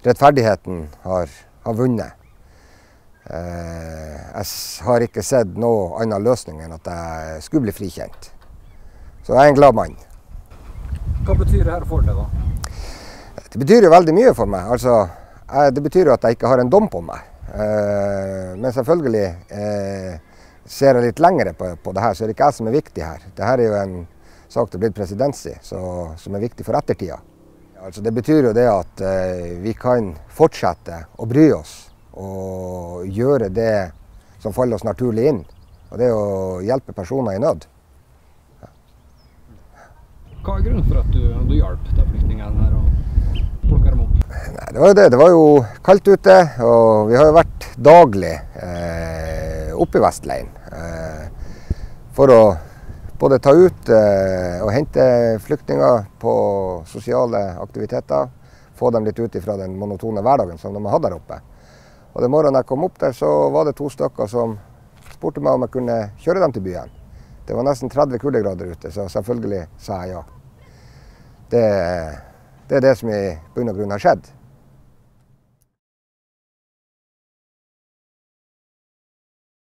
rettferdigheten har vunnet. Jeg har ikke sett noe annen løsning enn at jeg skulle bli frikjent. Så jeg er en glad mann. Hva betyr det her for deg da? Det betyr jo veldig mye for meg. Altså, det betyr jo at jeg ikke har en dom på meg. Men selvfølgelig ser jeg litt lengre på det her, så er det ikke jeg som er viktig her. Dette er jo en sak det er blitt presedens i, som er viktig for ettertida. Altså, det betyr jo det at vi kan fortsette å bry oss og gjøre det som faller oss naturlig inn. Og det er å hjelpe personer i nød. Hva er grunnen for at du hjalp de flyktningene her og plukket dem opp? Nei, det var jo det. Det var jo kaldt ute, og vi har jo vært daglig oppe i Vestleiren for å både ta ut og hente flyktninger på sosiale aktiviteter, få dem litt ut fra den monotone hverdagen som de hadde der oppe. Og den morgenen jeg kom opp der, så var det 2 stykker som spurte meg om jeg kunne kjøre dem til byen. Det var nesten 30 kuldegrader ute, så selvfølgelig sa jeg ja. Det er det som i bunn og grunn har skjedd.